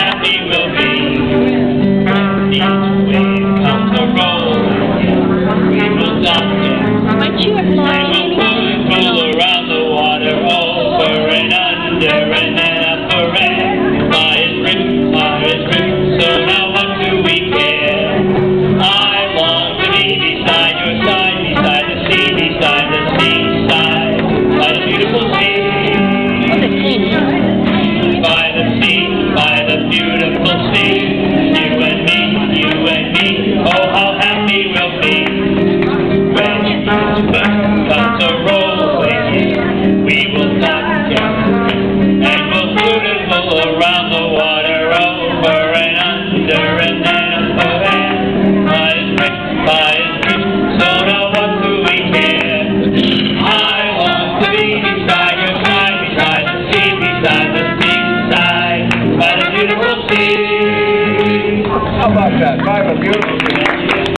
happy we'll be. Each wave comes a roll, we will dock it. Roll around the water, over and under and up around. My is rich, so now what do we care? I long to be beside your side, beside the sea, beside the seaside, by the beautiful sea. By the sea, by the beautiful sea. You and me, oh how happy we'll be. When each wave comes a rolling, we will dock and we'll beautiful around the water, over and under and up around. By is rich, so now what do we care? I want to be beside your side, beside the sea, beside the seaside, by the beautiful sea. How about that? By the beautiful sea.